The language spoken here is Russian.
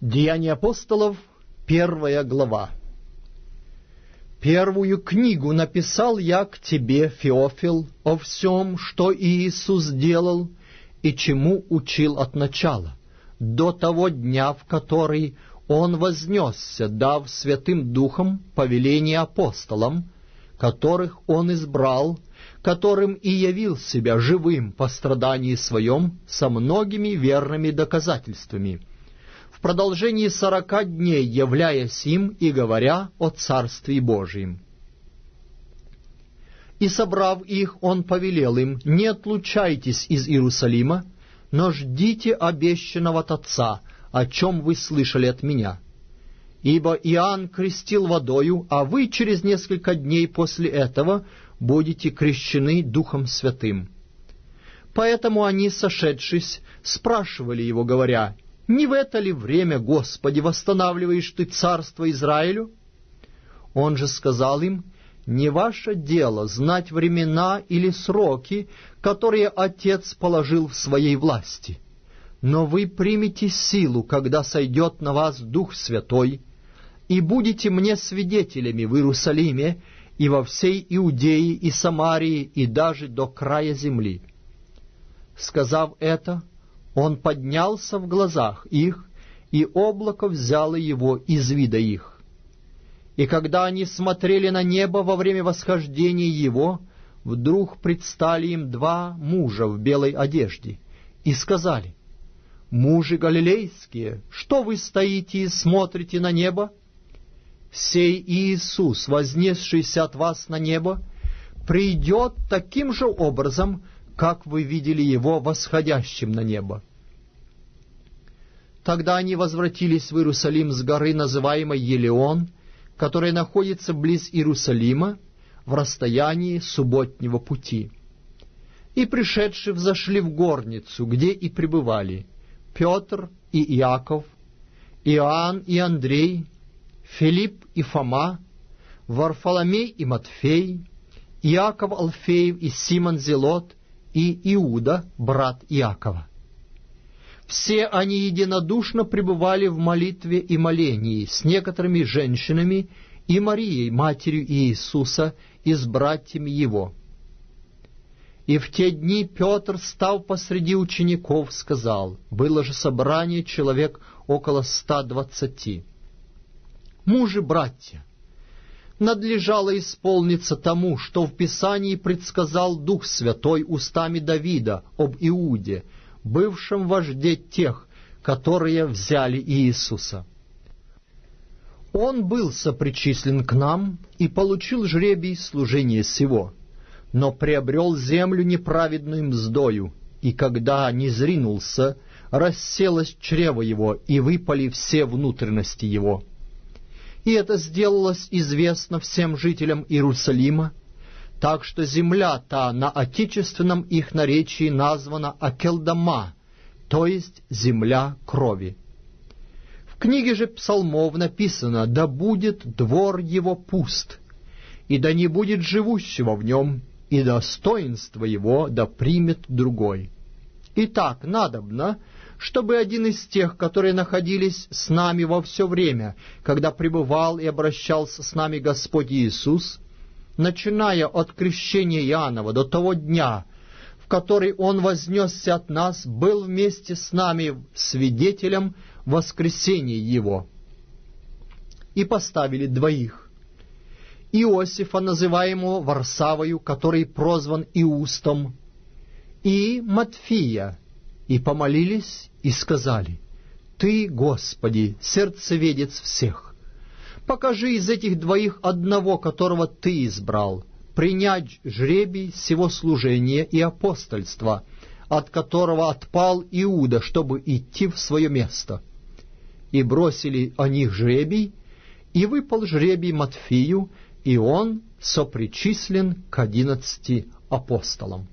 Деяния апостолов, 1 глава. Первую книгу написал я к тебе, Феофил, о всем, что Иисус делал и чему учил от начала, до того дня, в который Он вознесся, дав Святым Духом повеление апостолам, которых Он избрал, которым и явил себя живым по страдании Своем со многими верными доказательствами, в продолжении 40 дней являясь им и говоря о Царстве Божьем. И, собрав их, Он повелел им: не отлучайтесь из Иерусалима, но ждите обещанного от Отца, о чем вы слышали от Меня. Ибо Иоанн крестил водою, а вы через несколько дней после этого будете крещены Духом Святым. Поэтому они, сошедшись, спрашивали его, говоря: не в это ли время, Господи, восстанавливаешь Ты царство Израилю? Он же сказал им: не ваше дело знать времена или сроки, которые Отец положил в Своей власти. Но вы примете силу, когда сойдет на вас Дух Святой, и будете мне свидетелями в Иерусалиме и во всей Иудее и Самарии и даже до края земли. Сказав это, Он поднялся в глазах их, и облако взяло его из вида их. И когда они смотрели на небо во время восхождения его, вдруг предстали им два мужа в белой одежде, и сказали: «Мужи галилейские, что вы стоите и смотрите на небо? Сей Иисус, вознесшийся от вас на небо, придет таким же образом, как вы видели Его восходящим на небо». Тогда они возвратились в Иерусалим с горы, называемой Елеон, которая находится близ Иерусалима, в расстоянии субботнего пути. И, пришедшие, взошли в горницу, где и пребывали Петр и Иаков, Иоанн и Андрей, Филипп и Фома, Варфоломей и Матфей, Иаков Алфеев и Симон Зелот и Иуда, брат Иакова. Все они единодушно пребывали в молитве и молении с некоторыми женщинами и Марией, матерью Иисуса, и с братьями Его. И в те дни Петр, став посреди учеников, сказал: было же собрание человек около 120. «Мужи, братья, надлежало исполниться тому, что в Писании предсказал Дух Святой устами Давида об Иуде, бывшем вожде тех, которые взяли Иисуса. Он был сопричислен к нам и получил жребий служения сего, но приобрел землю неправедную мздою, и когда низринулся, расселось чрево его, и выпали все внутренности его. И это сделалось известно всем жителям Иерусалима, так что земля та на отечественном их наречии названа Акелдама, то есть земля крови. В книге же псалмов написано: «Да будет двор его пуст, и да не будет живущего в нем, и достоинство его да примет другой». Итак, надобно, чтобы один из тех, которые находились с нами во все время, когда пребывал и обращался с нами Господь Иисус, начиная от крещения Иоаннова до того дня, в который Он вознесся от нас, был вместе с нами свидетелем воскресения Его. И поставили двоих: Иосифа, называемого Варсавою, который прозван Иустом, и Матфия, и помолились, и сказали: «Ты, Господи, сердцеведец всех, покажи из этих двоих одного, которого Ты избрал, принять жребий сего служения и апостольства, от которого отпал Иуда, чтобы идти в свое место». И бросили о них жребий, и выпал жребий Матфию, и он сопричислен к 11 апостолам.